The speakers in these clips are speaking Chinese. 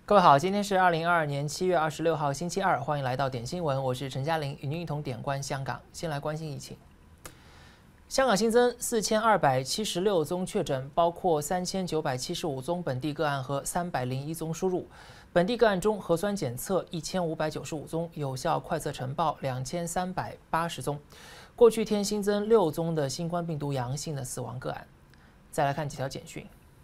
各位好，今天是2022年7月26号，星期二，欢迎来到点新闻，我是陈嘉玲，与您一同点观香港。先来关心疫情。香港新增4276宗确诊，包括3975宗本地个案和301宗输入。本地个案中，核酸检测1595宗，有效快测呈报2380宗。过去天新增6宗的新冠病毒阳性的死亡个案。再来看几条简讯。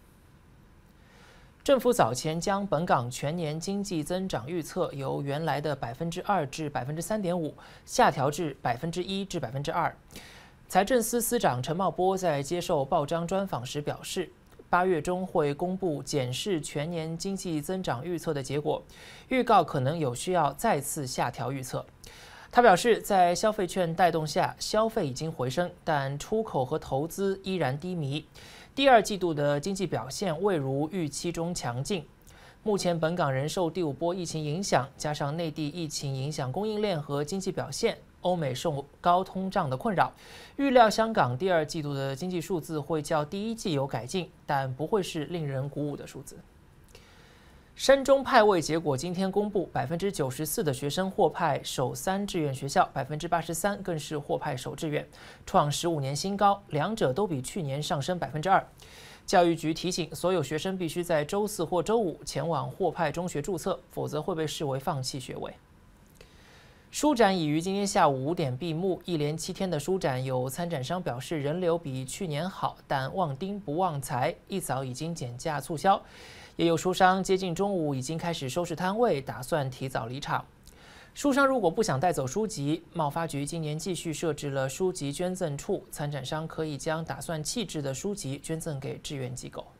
政府早前将本港全年经济增长预测由原来的2%至3.5%下调至1%至2%。财政司司长陈茂波在接受报章专访时表示，8月中会公布检视全年经济增长预测的结果，预告可能有需要再次下调预测。他表示，在消费券带动下，消费已经回升，但出口和投资依然低迷。第二季度的经济表现未如预期中强劲。目前本港仍受第5波疫情影响，加上内地疫情影响供应链和经济表现，欧美受高通胀的困扰，预料香港第二季度的经济数字会较第一季有改进，但不会是令人鼓舞的数字。升中派位结果今天公布，94%的学生获派首3志愿学校，83%更是获派首志愿，创15年新高，两者都比去年上升2%。教育局提醒所有学生必须在周4或周5前往获派中学注册，否则会被视为放弃学位。书展已于今天下午5点闭幕，一连7天的书展，有参展商表示人流比去年好，但旺丁不旺财，一早已经减价促销。也有书商接近中午已经开始收拾摊位，打算提早离场。书商如果不想带走书籍，贸发局今年继续设置了书籍捐赠处，参展商可以将打算弃置的书籍捐赠给志愿机构。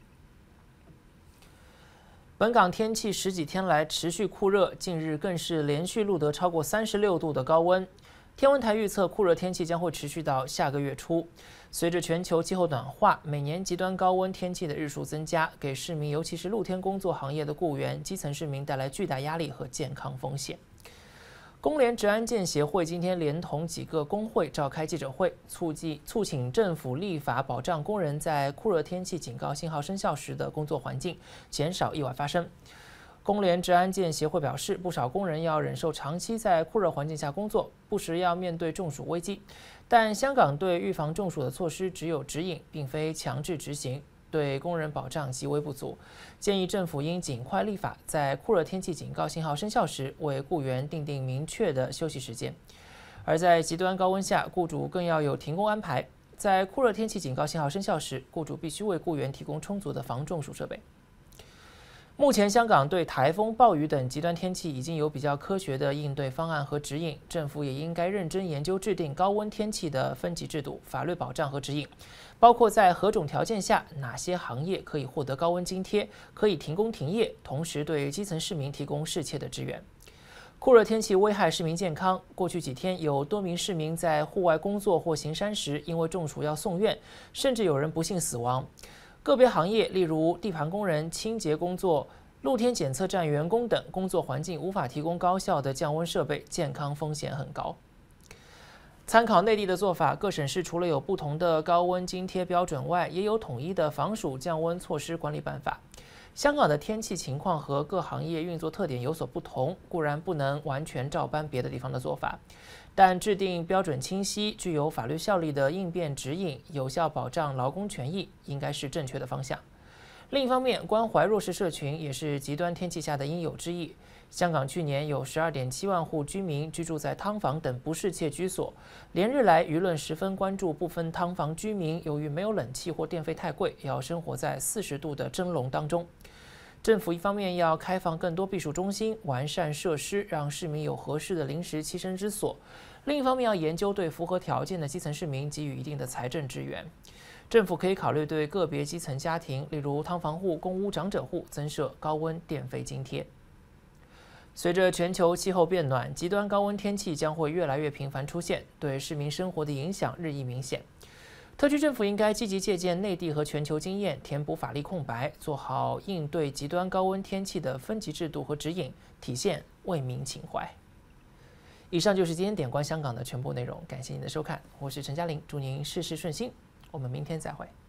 本港天气10几天来持续酷热，近日更是连续录得超过36度的高温。天文台预测，酷热天气将会持续到下个月初。随着全球气候暖化，每年极端高温天气的日数增加，给市民，尤其是露天工作行业的雇员、基层市民带来巨大压力和健康风险。工联职安健协会今天连同几个工会召开记者会，促请政府立法保障工人在酷热天气警告信号生效时的工作环境，减少意外发生。工联职安健协会表示，不少工人要忍受长期在酷热环境下工作，不时要面对中暑危机。但香港对预防中暑的措施只有指引，并非强制执行，对工人保障极为不足。建议政府应尽快立法，在酷热天气警告信号生效时，为雇员订定明确的休息时间。而在极端高温下，雇主更要有停工安排。在酷热天气警告信号生效时，雇主必须为雇员提供充足的防中暑设备。目前，香港对台风、暴雨等极端天气已经有比较科学的应对方案和指引，政府也应该认真研究制定高温天气的分级制度、法律保障和指引，包括在何种条件下，哪些行业可以获得高温津贴，可以停工停业，同时对基层市民提供适切的支援。酷热天气危害市民健康，过去几天有多名市民在户外工作或行山时，因为中暑要送院，甚至有人不幸死亡。个别行业，例如地盘工人、清洁工作、露天检测站员工等，工作环境无法提供高效的降温设备，健康风险很高。参考内地的做法，各省市除了有不同的高温津贴标准外，也有统一的防暑降温措施管理办法。香港的天气情况和各行业运作特点有所不同，固然不能完全照搬别的地方的做法，但制定标准清晰、具有法律效力的应变指引，有效保障劳工权益，应该是正确的方向。另一方面，关怀弱势社群也是极端天气下的应有之义。香港去年有12.7万户居民居住在汤房等不适切居所，连日来舆论十分关注部分汤房居民由于没有冷气或电费太贵，要生活在40度的蒸笼当中。政府一方面要开放更多避暑中心，完善设施，让市民有合适的临时栖身之所；另一方面要研究对符合条件的基层市民给予一定的财政支援。政府可以考虑对个别基层家庭，例如汤房户、公屋长者户，增设高温电费津贴。随着全球气候变暖，极端高温天气将会越来越频繁出现，对市民生活的影响日益明显。特区政府应该积极借鉴内地和全球经验，填补法律空白，做好应对极端高温天气的分级制度和指引，体现为民情怀。以上就是今天点观香港的全部内容，感谢您的收看，我是陈嘉玲，祝您事事顺心，我们明天再会。